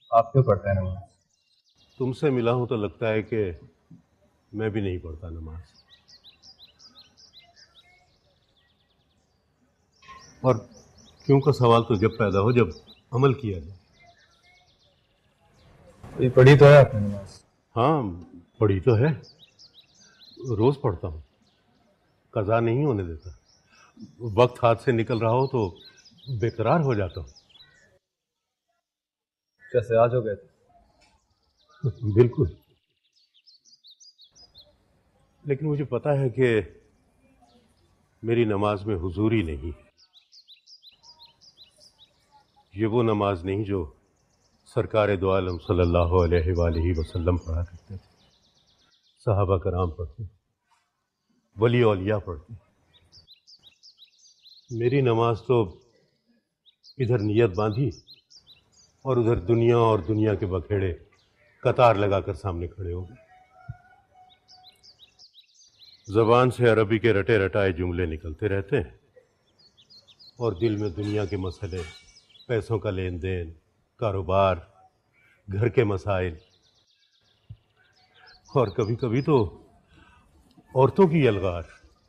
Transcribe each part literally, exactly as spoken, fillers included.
आप क्यों पढ़ते हैं नमाज? तुमसे मिला हूं तो लगता है कि मैं भी नहीं पढ़ता नमाज। और क्यों का सवाल तो जब पैदा हो जब अमल किया जाए। ये पढ़ी तो है आपने नमाज? हाँ, पढ़ी तो है, रोज पढ़ता हूँ, कज़ा नहीं होने देता। वक्त हाथ से निकल रहा हो तो बेकरार हो जाता हूँ। जैसे आज हो गए थे। बिल्कुल, लेकिन मुझे पता है कि मेरी नमाज में हुजूरी नहीं है। ये वो नमाज नहीं जो सरकार दो आलम सल्लल्लाहु अलैहि वसल्लम पढ़ा करते थे, सहाबा कराम पढ़ते, वली औलिया पढ़ते। मेरी नमाज तो इधर नियत बांधी और उधर दुनिया और दुनिया के बखेड़े कतार लगाकर सामने खड़े हो गए। जबान से अरबी के रटे रटाए जुमले निकलते रहते हैं और दिल में दुनिया के मसले, पैसों का लेन देन, कारोबार, घर के मसाइल और कभी कभी तो औरतों की यलगार,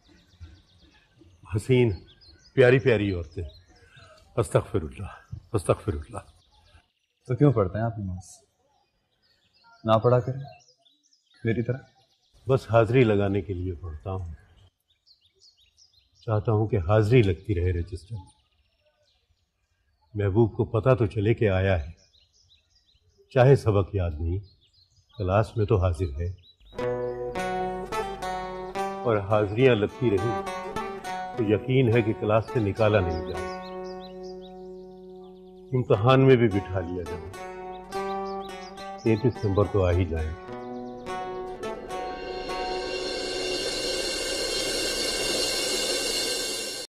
हसीन प्यारी प्यारी औरतें। अस्तगफिरुल्लाह अस्तगफिरुल्लाह। तो क्यों पढ़ते हैं आप नमाज? ना पढ़ा करें मेरी तरह। बस हाजिरी लगाने के लिए पढ़ता हूँ। चाहता हूँ कि हाजिरी लगती रहे रजिस्टर में। महबूब को पता तो चले कि आया है, चाहे सबक याद नहीं, क्लास में तो हाजिर है। और हाजिरियां लगती रही तो यकीन है कि क्लास से निकाला नहीं जाए, इम्तहान में भी बिठा लिया जाए। तैंतीस नंबर तो आ ही जाए।